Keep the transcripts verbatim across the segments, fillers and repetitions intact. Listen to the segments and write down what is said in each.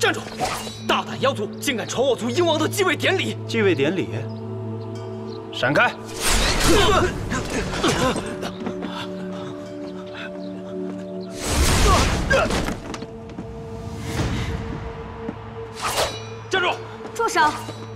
站住！大胆妖族竟敢闯我族鹰王的继位典礼！ 继位典礼，闪开！ 站住！ 住手！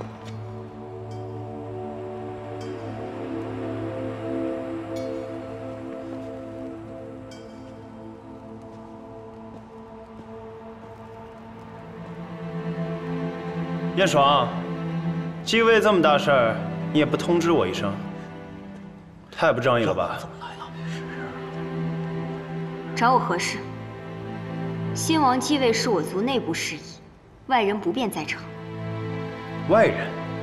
燕爽，继位这么大事儿，你也不通知我一声，太不仗义了吧？怎么来了？ 找我何事？先王继位是我族内部事宜，外人不便在场。 外人？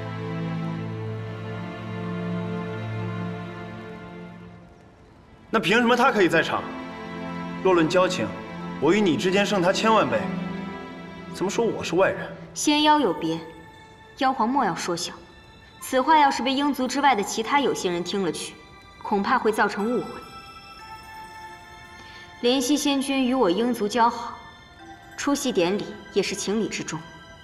那凭什么他可以在场？若论交情，我与你之间胜他千万倍，怎么说我是外人？ 仙妖有别，妖皇莫要说小。此话要是被鹰族之外的其他有心人听了去，恐怕会造成误会。怜惜仙君与我鹰族交好，出席典礼也是情理之中。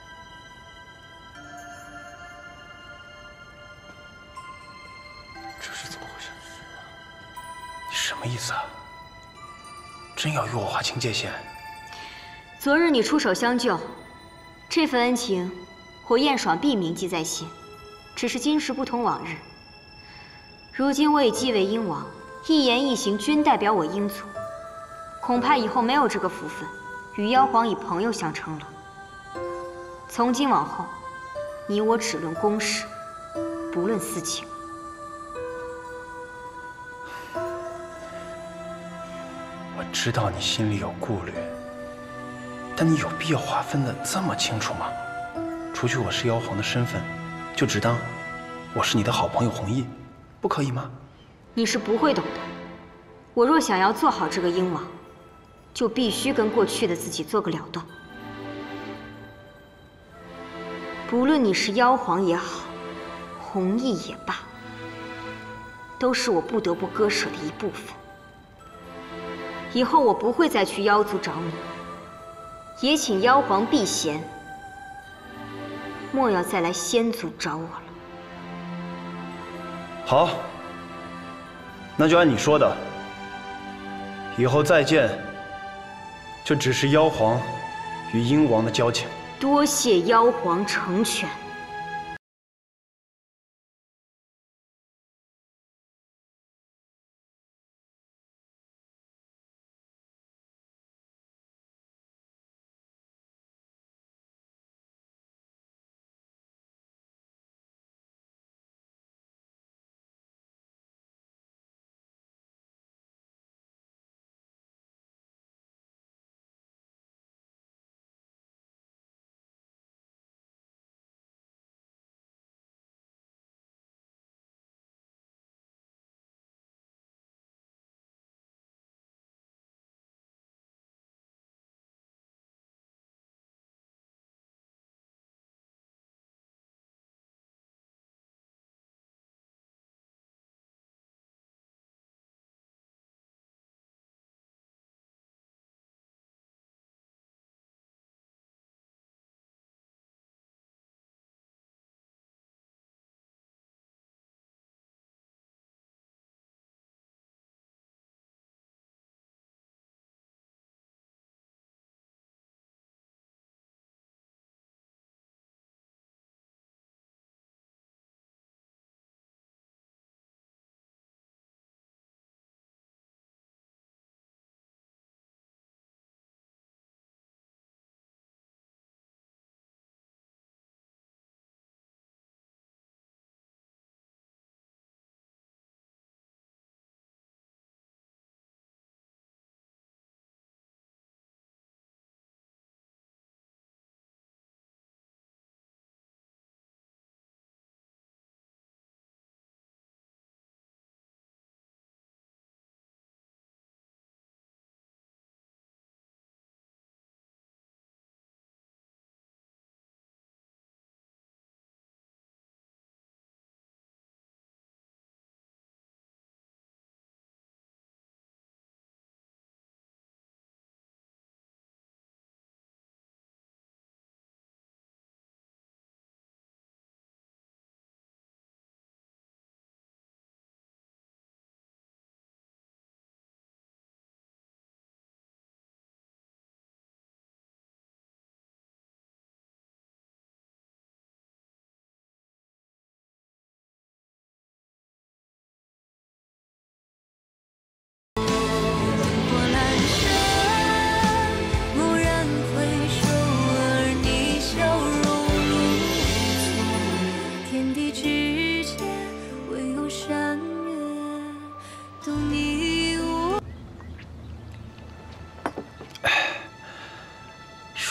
这是怎么回事？你什么意思啊？真要与我划清界限？ 昨日你出手相救。 这份恩情，我燕爽必铭记在心。只是今时不同往日，如今我已继位鹰王，一言一行均代表我鹰族，恐怕以后没有这个福分，与妖皇以朋友相称了。从今往后，你我只论公事，不论私情。 我知道你心里有顾虑。 但你有必要划分的这么清楚吗？除去我是妖皇的身份，就只当我是你的好朋友弘毅，不可以吗？ 你是不会懂的。我若想要做好这个鹰王，就必须跟过去的自己做个了断。不论你是妖皇也好，弘毅也罢，都是我不得不割舍的一部分。以后我不会再去妖族找你。 也请妖皇避嫌，莫要再来仙族找我了。 好，那就按你说的，以后再见，就只是妖皇与鹰王的交情。 多谢妖皇成全。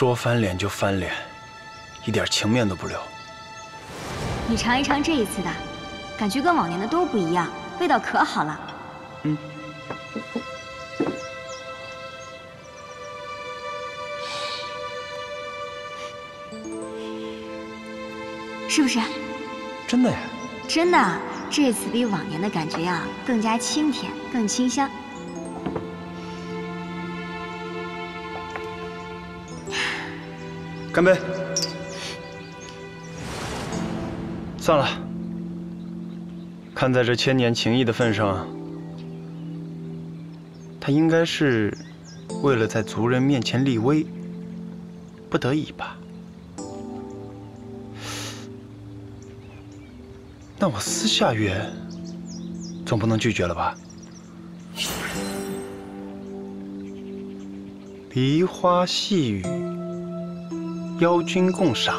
说翻脸就翻脸，一点情面都不留。 你尝一尝这一次的，感觉跟往年的都不一样，味道可好了。 嗯。 是不是？ 真的呀。 真的，这次比往年的感觉啊更加清甜，更清香。 干杯！算了，看在这千年情谊的份上，他应该是为了在族人面前立威，不得已吧。那我私下约，总不能拒绝了吧？梨花细雨，邀君共赏。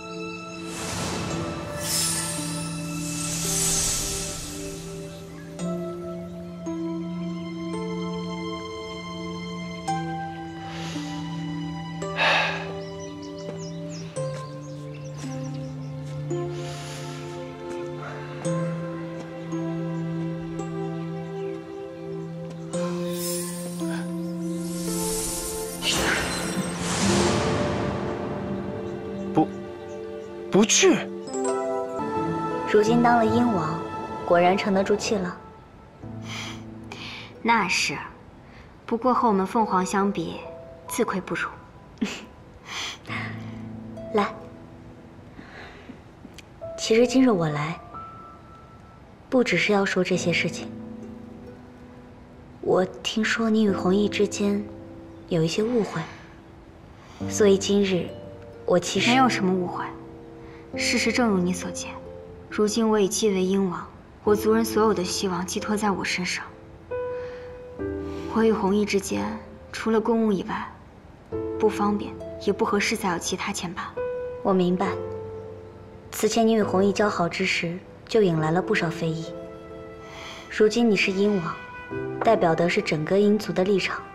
不去。 如今当了鹰王，果然沉得住气了。 那是，不过和我们凤凰相比，自愧不如。 来，其实今日我来，不只是要说这些事情。我听说你与弘毅之间有一些误会，所以今日我其实没有什么误会。事实正如你所见，如今我已继位鹰王，我族人所有的希望寄托在我身上。我与弘毅之间，除了公务以外，不方便也不合适再有其他牵绊。 我明白，此前你与弘毅交好之时，就引来了不少非议。如今你是鹰王，代表的是整个鹰族的立场。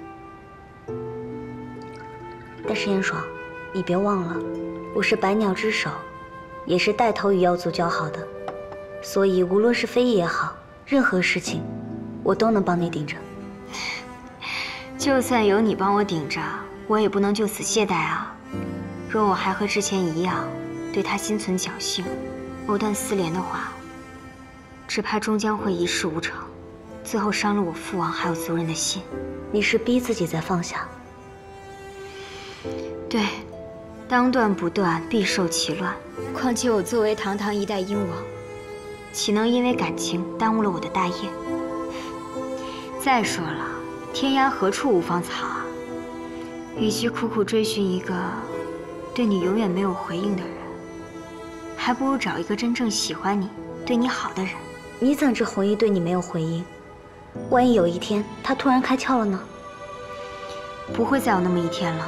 但是燕爽，你别忘了。我是百鸟之首，也是带头与妖族交好的，所以无论是非议也好，任何事情，我都能帮你顶着。 就算有你帮我顶着，我也不能就此懈怠啊！若我还和之前一样，对他心存侥幸，藕断丝连的话，只怕终将会一事无成，最后伤了我父王还有族人的心。 你是逼自己在放下？ 对。当断不断，必受其乱。况且我作为堂堂一代鹰王，岂能因为感情耽误了我的大业？再说了，天涯何处无芳草啊！与其苦苦追寻一个对你永远没有回应的人，还不如找一个真正喜欢你、对你好的人。 你怎知弘毅对你没有回应？万一有一天他突然开窍了呢？ 不会再有那么一天了。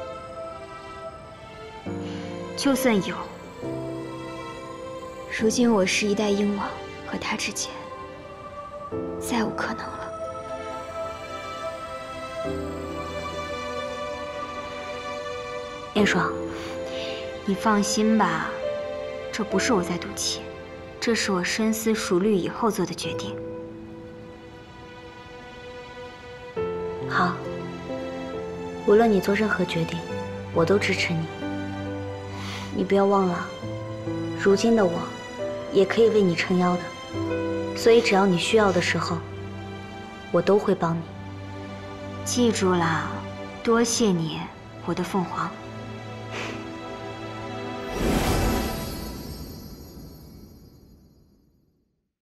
就算有，如今我是一代鹰王，和他之间再无可能了。 燕爽， 你放心吧，这不是我在赌气，这是我深思熟虑以后做的决定。 好，无论你做任何决定，我都支持你。你不要忘了，如今的我，也可以为你撑腰的，所以只要你需要的时候，我都会帮你。 记住了，多谢你，我的凤凰。